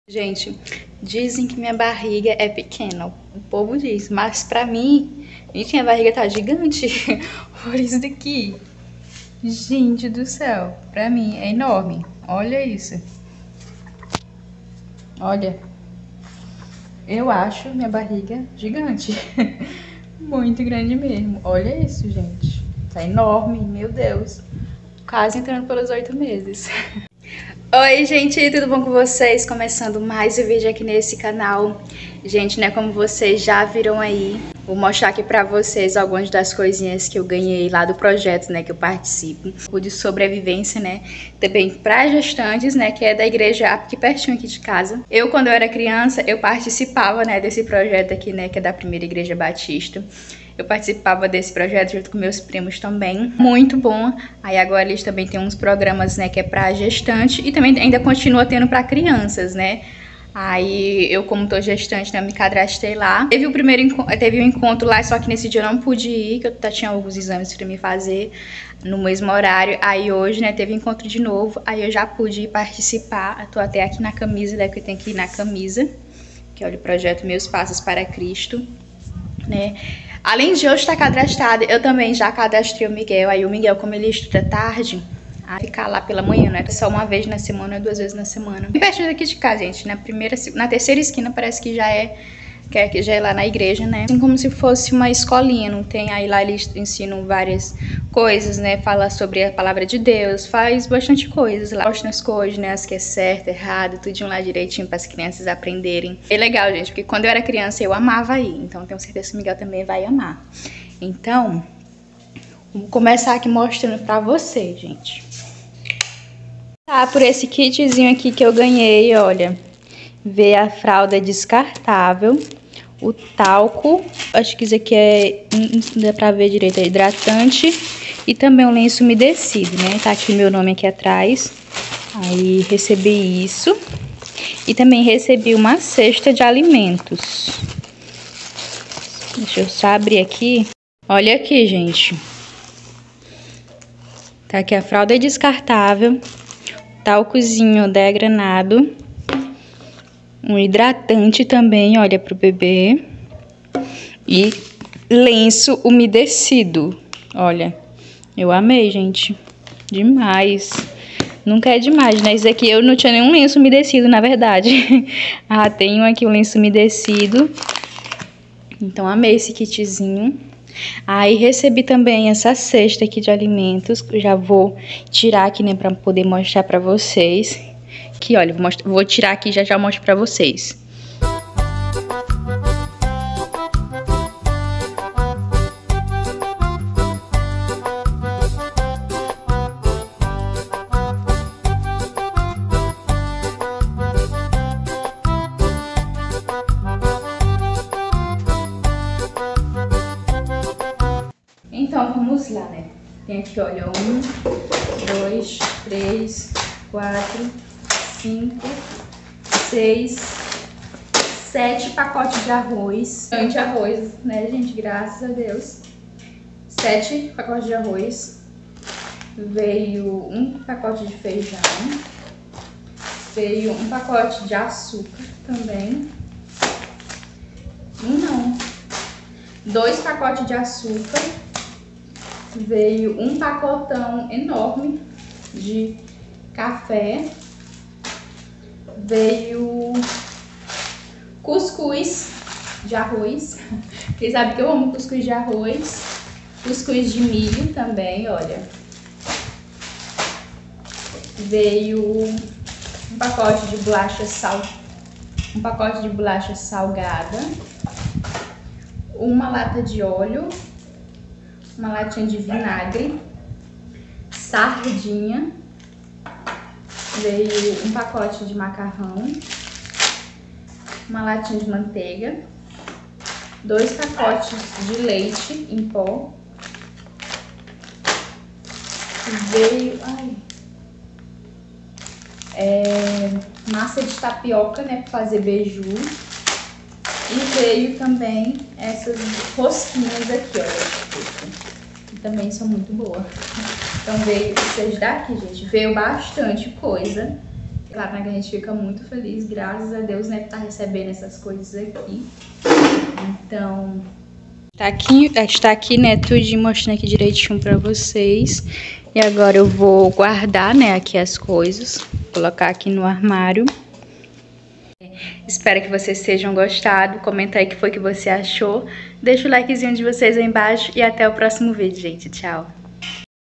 Gente, dizem que minha barriga é pequena, o povo diz, mas pra mim, gente, minha barriga tá gigante. Olha isso daqui. Gente do céu, pra mim é enorme. Olha isso. Olha, eu acho minha barriga gigante. Muito grande mesmo. Olha isso, gente. Tá enorme, meu Deus. Quase entrando pelos 8 meses. Oi, gente, tudo bom com vocês? Começando mais um vídeo aqui nesse canal. Gente, né, como vocês já viram aí, vou mostrar aqui pra vocês algumas das coisinhas que eu ganhei lá do projeto, né, que eu participo. O de sobrevivência, né, também pra gestantes, né, que é da igreja aqui pertinho aqui de casa. Quando eu era criança, eu participava, né, desse projeto aqui, né, que é da Primeira Igreja Batista. Eu participava desse projeto junto com meus primos também. Muito bom. Aí agora eles também têm uns programas, né, que é pra gestante e também ainda continua tendo pra crianças, né? Aí eu, como tô gestante, né, me cadastrei lá. Teve um encontro lá, só que nesse dia eu não pude ir, que eu tinha alguns exames pra me fazer no mesmo horário. Aí hoje, né, teve encontro de novo, aí eu já pude ir participar. Eu tô até aqui na camisa, né, porque eu tenho que ir na camisa, que olha o projeto Meus Passos para Cristo, né? Além de eu estar cadastrada, eu também já cadastrei o Miguel. Aí o Miguel, como ele estuda tarde, a ficar lá pela manhã, né? Só uma vez na semana ou 2 vezes na semana. Bem pertinho daqui de casa, gente. Na terceira esquina parece que já é lá na igreja, né? Assim como se fosse uma escolinha, não tem? Aí lá eles ensinam várias coisas, né? Fala sobre a palavra de Deus, faz bastante coisas lá. Mostra as coisas, né? As que é certo, errado, tudinho lá direitinho para as crianças aprenderem. É legal, gente, porque quando eu era criança eu amava ir, então tenho certeza que o Miguel também vai amar. Então, vou começar aqui mostrando pra vocês, gente. Tá, por esse kitzinho aqui que eu ganhei, olha. Veio a fralda descartável, o talco, acho que isso aqui não dá pra ver direito, é hidratante, e também um lenço umedecido, né? Tá aqui meu nome aqui atrás. Aí recebi isso. E também recebi uma cesta de alimentos. Deixa eu só abrir aqui. Olha aqui, gente. Tá aqui a fralda descartável, talcozinho degranado, um hidratante também, olha, pro bebê. E lenço umedecido. Olha, eu amei, gente. Demais. Nunca é demais, né? Isso aqui eu não tinha nenhum lenço umedecido, na verdade. Ah, tenho aqui um lenço umedecido. Então, amei esse kitzinho. Aí, recebi também essa cesta aqui de alimentos. Já vou tirar aqui, né, pra poder mostrar pra vocês. Aqui, olha, vou tirar aqui e já mostro pra vocês. Então, vamos lá, né? Tem aqui, olha, 1, 2, 3, 4, 5, 6, 7 pacotes de arroz. Bastante arroz, né, gente? Graças a Deus. 7 pacotes de arroz. Veio um pacote de feijão. Veio um pacote de açúcar também. Não. 2 pacotes de açúcar. Veio um pacotão enorme de café. Veio cuscuz de arroz. Vocês sabem que eu amo cuscuz de arroz. Cuscuz de milho também, olha. Veio um pacote de bolacha salgada. Uma lata de óleo. Uma latinha de vinagre. Sardinha. Veio um pacote de macarrão, uma latinha de manteiga, 2 pacotes de leite em pó, veio massa de tapioca, né, para fazer beiju, e veio também essas rosquinhas aqui, olha, que também são muito boas. Então veio esses daqui, gente, veio bastante coisa. Claro, né, que a gente fica muito feliz, graças a Deus, né, por estar recebendo essas coisas aqui. Então, está aqui, né, tudinho mostrando aqui direitinho pra vocês. E agora eu vou guardar, né, aqui as coisas, colocar aqui no armário. Espero que vocês tenham gostado. Comenta aí o que foi que você achou. Deixa o likezinho de vocês aí embaixo e até o próximo vídeo, gente. Tchau!